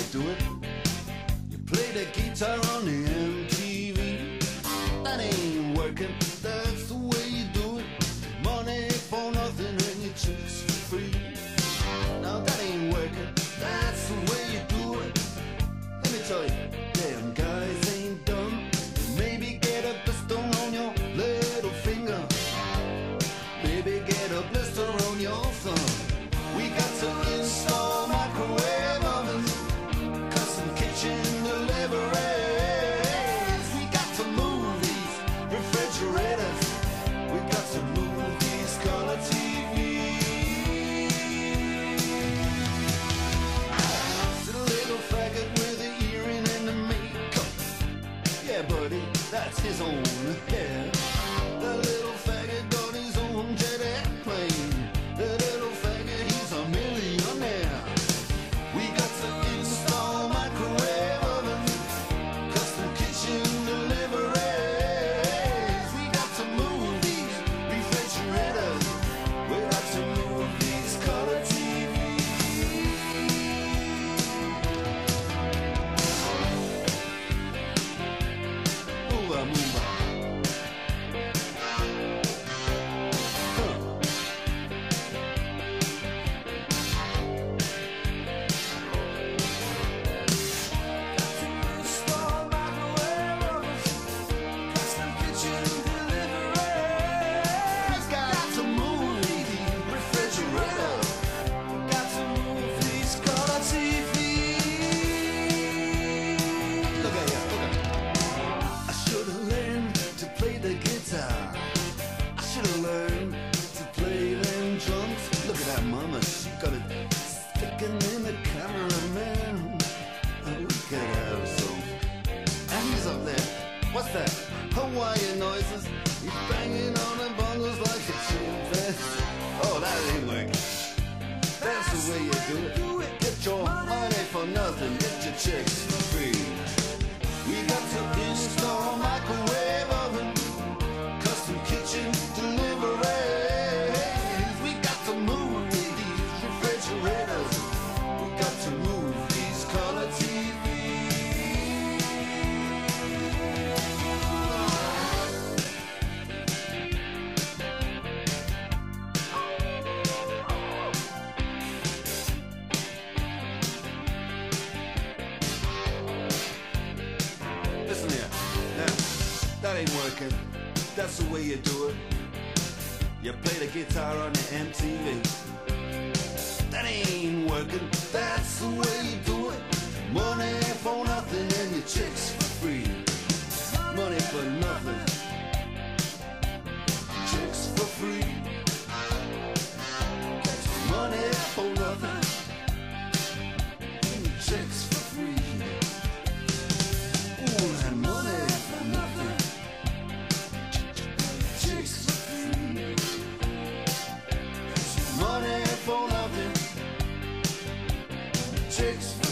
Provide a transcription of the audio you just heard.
do it. You play the guitar on the MTV. That ain't working, that's the way you do it. Money for nothing and your chicks for free. Now that ain't working, that's the way you do it. Let me tell you, damn guys ain't dumb. Maybe get a blister on your little finger. Maybe get a blister on your thumb. We got to install microwave ovens, custom kitchen deliveries. We got to move these refrigerators. We got to move these color TVs. It's a little faggot with an earring and the makeup. Yeah, buddy, that's his own hair. The little faggot got his own jet airplane. The little faggot, he's a millionaire. We got to install microwave oven, custom kitchen deliveries. We got to move these refrigerators. We got to move these color TVs. Move on, move on. I should've learned to play them drums. Look at that mama, she got it sticking in the cameraman. Oh, we could have some. And he's up there. What's that? Hawaiian noises. He's banging on the bongos like a chimpanzee. Oh, that ain't working. That's the way you do it. Get your money for nothing. Get your chicks for free. We got to install microwave oven, custom kitchen deliveries. We got to move these refrigerators. We got to move these color TVs. Listen here, now, that ain't working. That's the way you do it. You play the guitar on the MTV. That ain't working. That's the way you do it. Money for nothing and your chicks for free. Money for nothing, chicks for free. Money for nothing, chicks for free. Ooh, and money for nothing. Money for nothing, chicks.